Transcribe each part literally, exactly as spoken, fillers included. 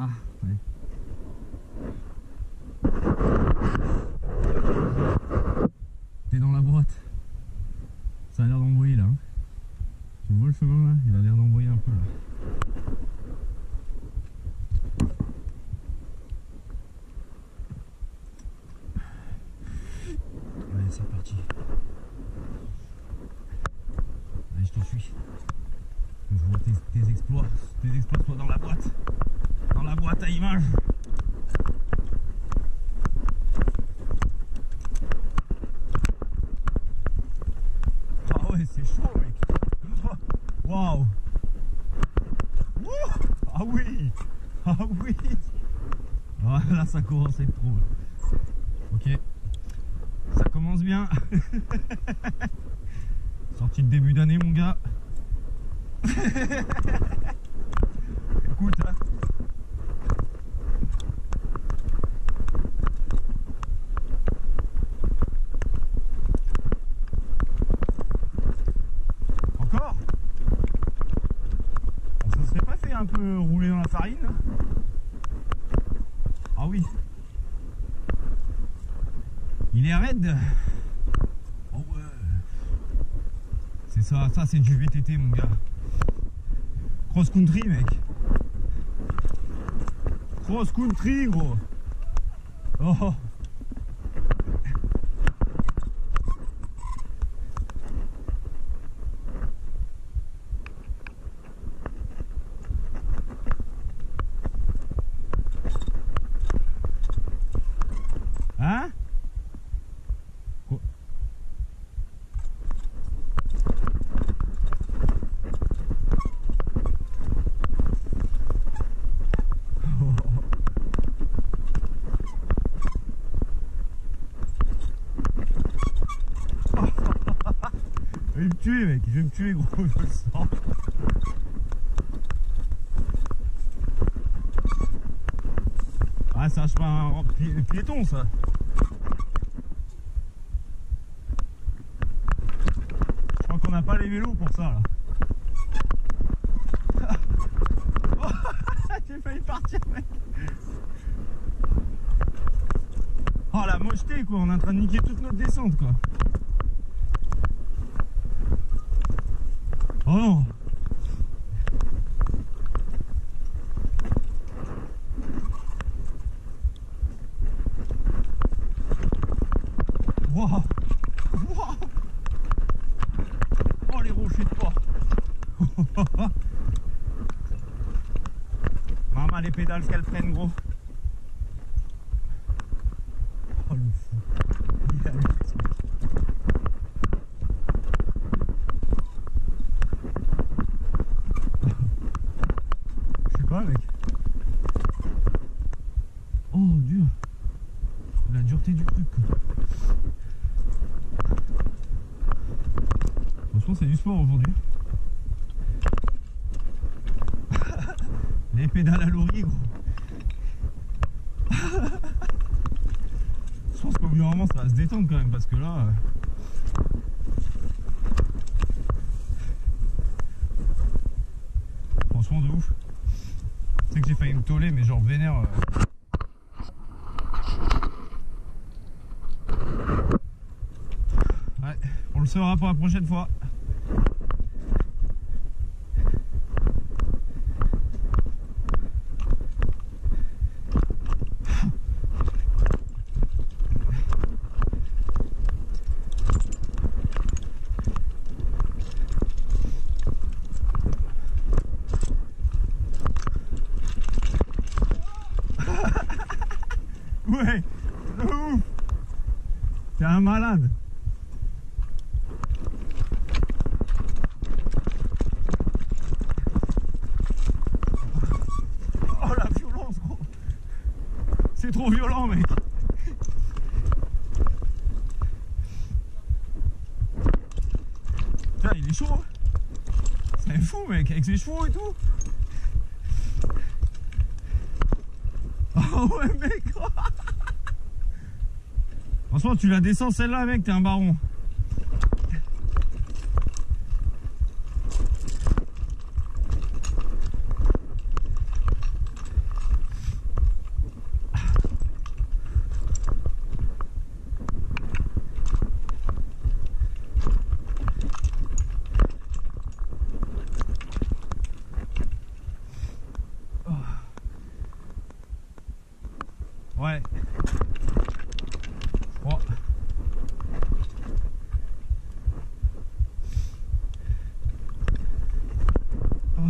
Ah, ouais. T'es dans la boîte. Ça a l'air d'embrouiller là. Hein. Tu vois le chemin là? Il a l'air d'embrouiller un peu là. Allez, c'est parti. Allez, je te suis. Je vois tes, tes exploits. Tes exploits soient dans la boîte. Dans la boîte à images. Ah ouais, c'est chaud, mec. Waouh. Ah oui. Ah oui. Ah, là, ça commence à être trop. Ok. Ça commence bien. Sortie de début d'année, mon gars. Écoute, hein. Encore? Ça se serait pas fait un peu rouler dans la farine? Ah oui. Il est raide. Oh ouais. C'est ça, ça c'est du V T T mon gars. Cross country mec. Cross country gros. Oh. Hein? Quoi? Je vais me tuer mec, je vais me tuer gros, je le sens. Ah c'est un chemin pi piéton ça. Je crois qu'on n'a pas les vélos pour ça là. J'ai failli partir mec. Oh la mocheté quoi, on est en train de niquer toute notre descente quoi. Oh non. Wow. Wow. Oh les rochers de porc. Maman les pédales qu'elles prennent gros. Oh le fou. Il a le fou. Je sais pas mec. Oh dur. La dureté du truc quoi. Franchement c'est du sport aujourd'hui. Les pédales à l'oreille gros. Je pense qu'au bout d'un moment ça va se détendre quand même parce que là... Franchement de ouf. Tu sais que j'ai failli me toller mais genre vénère... Euh... Ouais, on le saura pour la prochaine fois. Ouais, de ouf. T'es un malade. Oh la violence gros. C'est trop violent mec. Tiens il est chaud hein. C'est fou mec avec ses chevaux et tout. Oh ouais mec. Franchement tu la descends celle-là mec, t'es un baron. Ouais. Oh. Oh.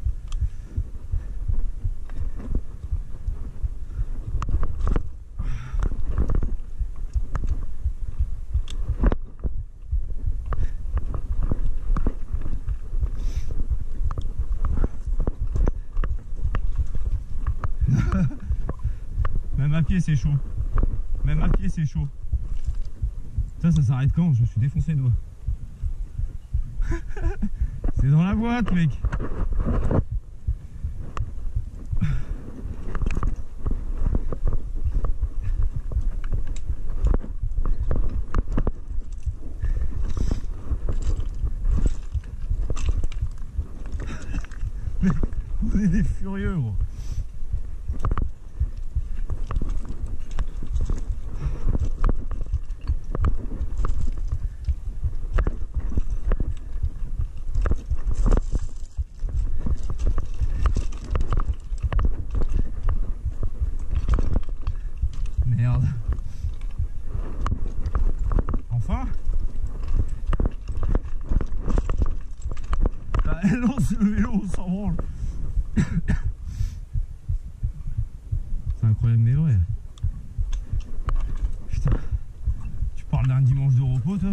Même à pied c'est chaud. Même à pied c'est chaud. Ça, ça s'arrête quand? Je me suis défoncé le doigt. C'est dans la boîte, mec. Mais on est des furieux, gros. Merde. Enfin. Bah, elle lance le vélo, on s'en branle. C'est incroyable mais vrai. Putain. Tu parles d'un dimanche de repos, toi?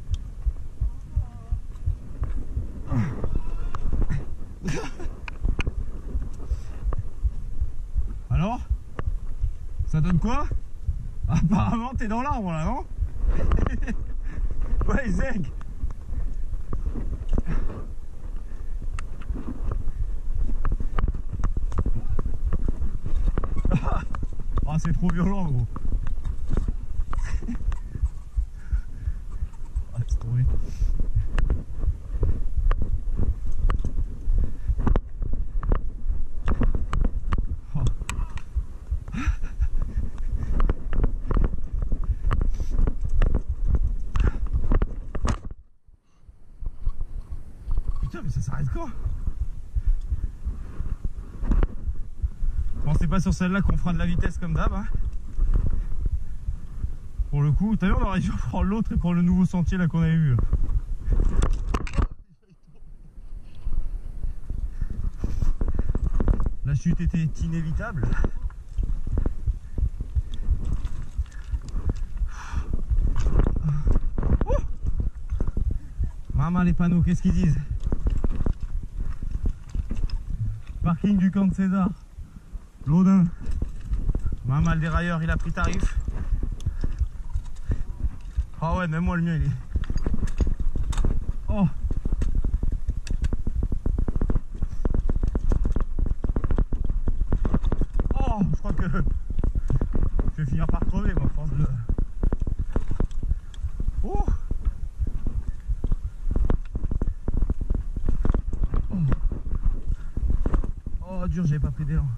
Alors? Ça donne quoi? Apparemment t'es dans l'arbre là, non? Ouais, Zeg. Ah, c'est trop violent, gros. Ah, c'est tombé. Oh. Putain, mais ça s'arrête quand? Bon, c'est pas sur celle-là qu'on fera de la vitesse comme d'hab, hein. Pour le coup, tout à l'heure on aurait dû prendre l'autre et prendre le nouveau sentier là qu'on avait vu. La chute était inévitable. Oh, maman, les panneaux, qu'est-ce qu'ils disent? Parking du camp de César. L'Audin. Maman, le dérailleur, il a pris tarif. Ah ouais, même moi le mien il est. Oh. Oh, je crois que je vais finir par crever moi, force de. Oh. Oh, oh dur, j'avais pas pris d'élan.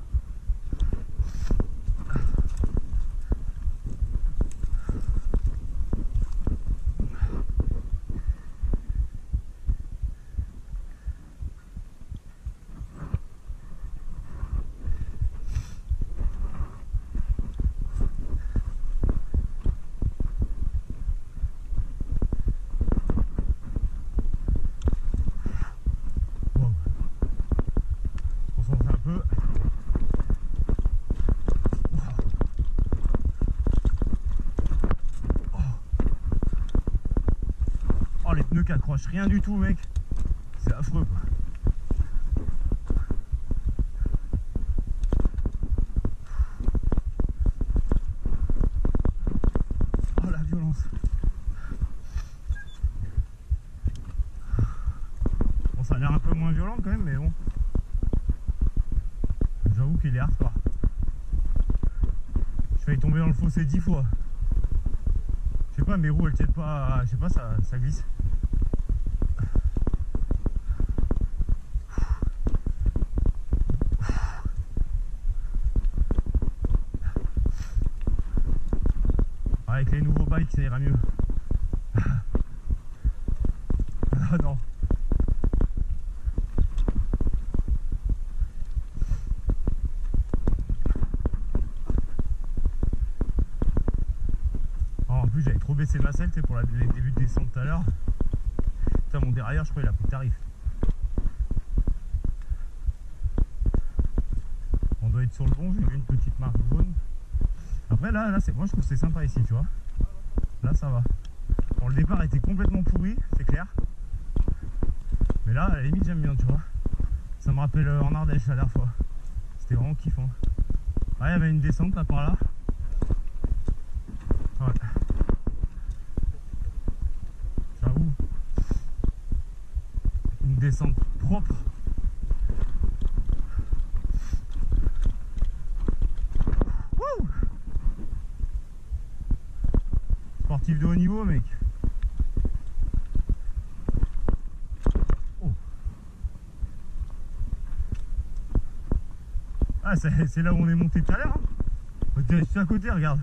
Oh, les pneus qui accrochent rien du tout, mec. C'est affreux, quoi. Oh, la violence. Bon, ça a l'air un peu moins violent quand même, mais bon. J'avoue qu'il est hardcore. Je failli tomber dans le fossé dix fois. Je sais pas, mes roues elles tiennent pas. Je sais pas, ça, ça glisse. Avec les nouveaux bikes, ça ira mieux. Ah non. plus j'avais trop baissé ma selle pour la, les débuts de descente tout à l'heure. Putain, mon dérailleur je crois il a pris le tarif. On doit être sur le pont, j'ai vu une petite marque jaune. Après là, là c'est moi je trouve que c'est sympa ici, tu vois. Là ça va. Bon, le départ était complètement pourri, c'est clair. Mais là à la limite j'aime bien, tu vois. Ça me rappelle en Ardèche la dernière fois. C'était vraiment kiffant. Ah, il y avait une descente là par là. Ouais. J'avoue. Une descente propre. Wouh! Sportif de haut niveau, mec. Oh. Ah, c'est là où on est monté tout à l'heure. Hein. Je suis à côté, regarde.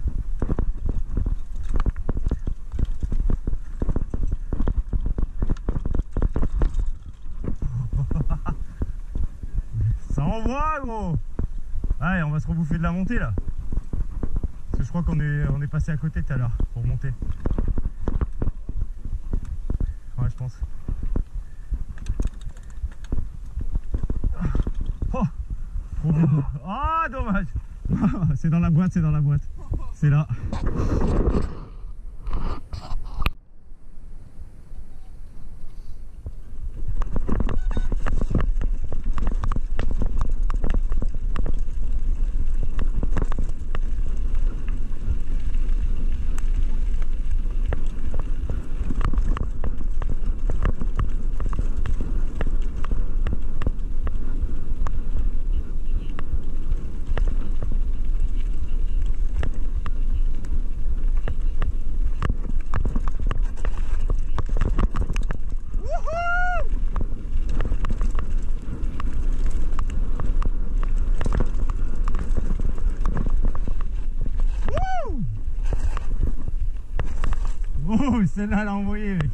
Ça envoie, gros. Allez, on va se rebouffer de la montée là. Parce que je crois qu'on est, on est passé à côté tout à l'heure pour monter. Ouais, je pense. Oh, trop bien. Ah, oh, dommage. C'est dans la boîte, c'est dans la boîte. C'est là. Oh, celle-là, elle a envoyé, mec.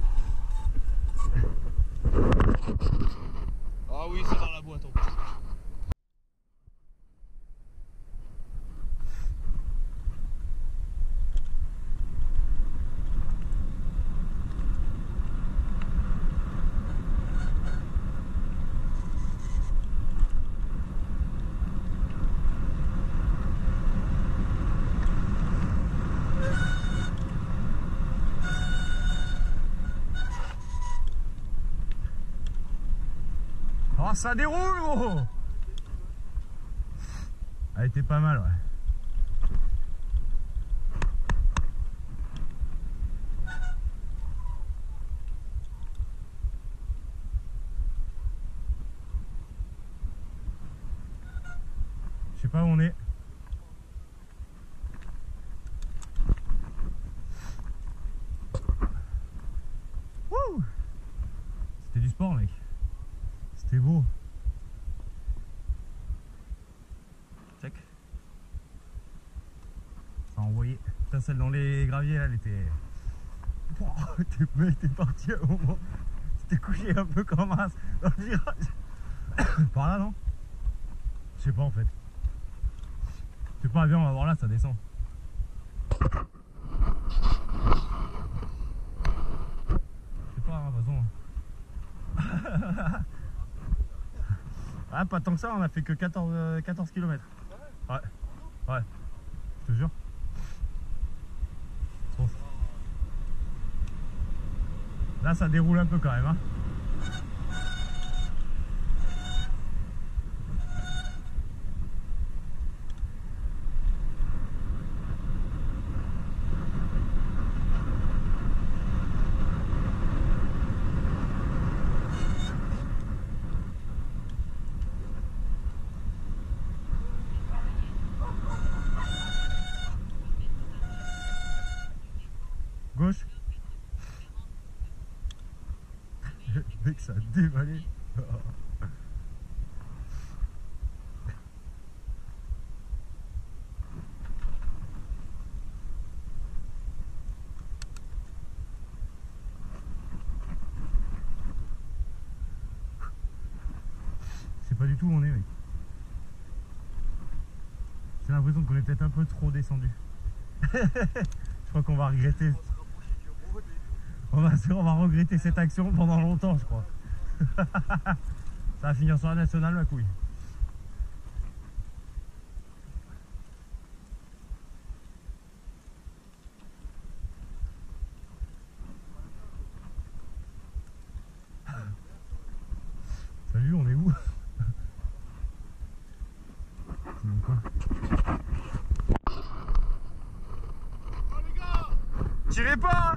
Ah oui, c'est dans la boîte en plus. Oh, ça déroule, gros. Elle était pas mal, ouais. Je sais pas où on est. Wouh! C'était du sport, mec. C'était beau. Check. Ça a envoyé. Putain, celle dans les graviers là, elle était. Oh, t'es parti à un moment. C'était couché un peu comme as dans le virage. Par là, non? Je sais pas en fait. Je sais pas, viens, on va voir là, ça descend. Je sais pas, hein, de toute façon. Ah, pas tant que ça, on a fait que quatorze kilomètres. Ouais, ouais, je te jure. Là, ça déroule un peu quand même, hein. Gauche. Dès que ça a dévalé. Je sais pas du tout où on est, mec. J'ai l'impression qu'on est peut-être un peu trop descendu. Je crois qu'on va regretter. On va, on va regretter cette action pendant longtemps, je crois. Ça va finir sur la nationale, ma couille. Salut, on est où? C'est même quoi? Oh les gars! Tirez pas!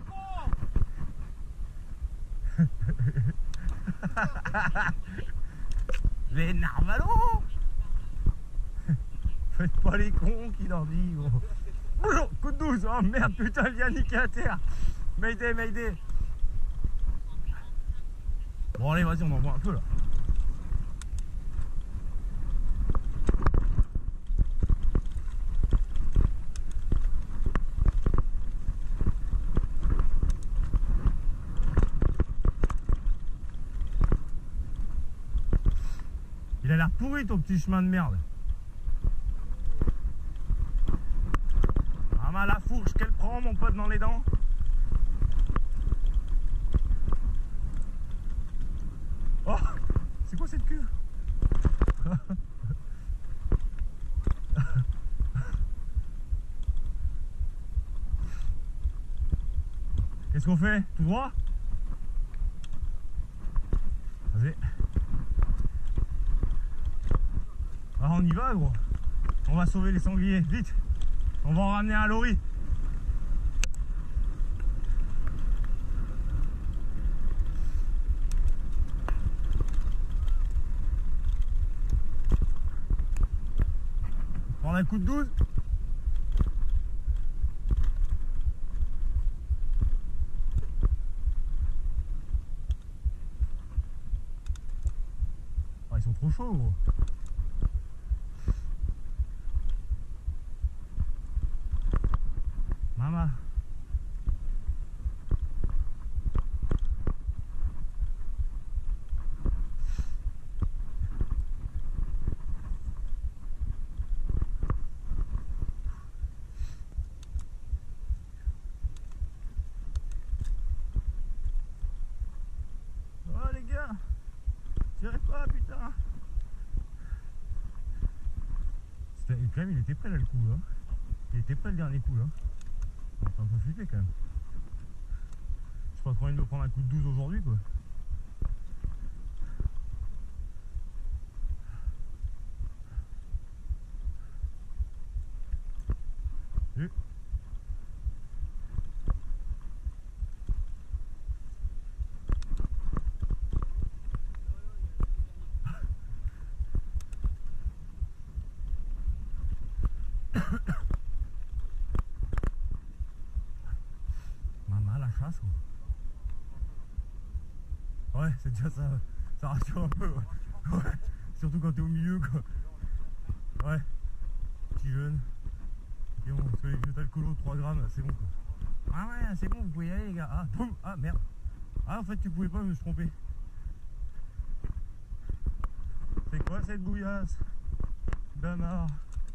Les narvalos! Faites pas les cons qui leur dit gros. Bonjour, coup de douze, oh merde, putain, il vient niquer à terre. Mayday, mayday. Bon allez, vas-y, on en voit un peu là. Il a l'air pourri ton petit chemin de merde. Ah ma la fourche qu'elle prend mon pote dans les dents. Oh, c'est quoi cette queue? Qu'est-ce qu'on fait? Tout droit? Vas-y. Ah, on y va gros. On va sauver les sangliers, vite. On va en ramener un lorry. Prendre un coup de douze. Ah, ils sont trop chauds gros. Maman. Oh les gars, tirez pas putain. Quand même il était prêt là le coup là. Il était prêt le dernier coup là. On est un peu flippé quand même. J'ai pas trop envie de me prendre un coup de douze aujourd'hui quoi. Et... Maman la chasse quoi. Ouais, c'est déjà ça, ça rassure un peu. Ouais. Ouais. Surtout quand t'es au milieu quoi. Ouais. Petit jeune. Et bon, parce que les vieux d'alcoolo, trois grammes, c'est bon quoi. Ah ouais, c'est bon, vous pouvez y aller les gars. Ah, boum, ah merde. Ah en fait tu pouvais pas, je me suis trompé. C'est quoi cette bouillasse d'Amar?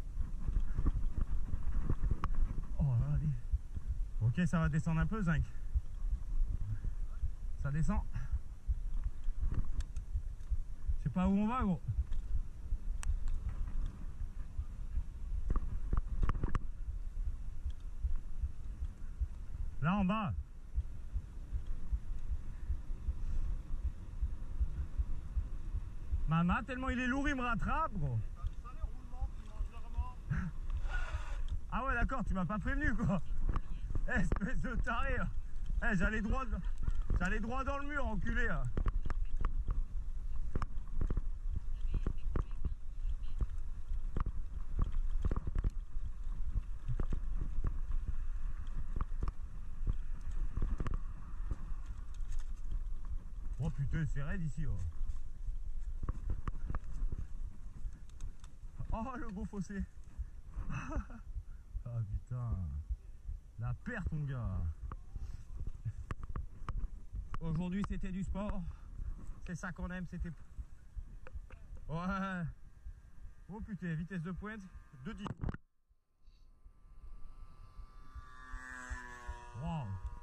Oh là, allez. Ok, ça va descendre un peu, Zinc. Ça descend. Je sais pas où on va, gros. Là en bas. Maman, tellement il est lourd, il me rattrape, gros. Ah ouais, d'accord, tu m'as pas prévenu, quoi. Eh, espèce de taré. Eh, j'allais droit, j'allais droit dans le mur, enculé. Là. Oh putain, c'est raide ici. Oh. Oh, le beau fossé. Ah putain. La perte, mon gars. Aujourd'hui, c'était du sport. C'est ça qu'on aime, c'était... Ouais. Oh putain, vitesse de pointe de dix. Wow.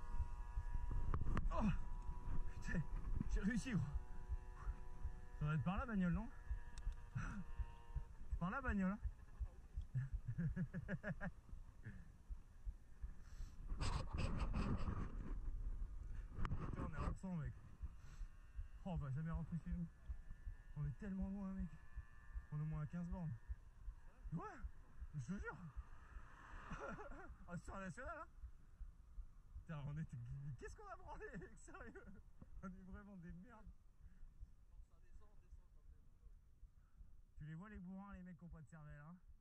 Oh putain, j'ai réussi gros. Ça doit être par la bagnole, non? C'est par la bagnole, hein. Putain, on est à cent mec. Oh, on va jamais rentrer chez nous. On est tellement loin mec. On est au moins à quinze bornes. Ouais, je te jure. Ah, sur la nationale, hein. Putain, on était... Qu'est-ce qu'on a branlé mec, sérieux? On est vraiment des merdes. Ça descend, descend quand même. Tu les vois les bourrins, les mecs qui ont pas de cervelle, hein.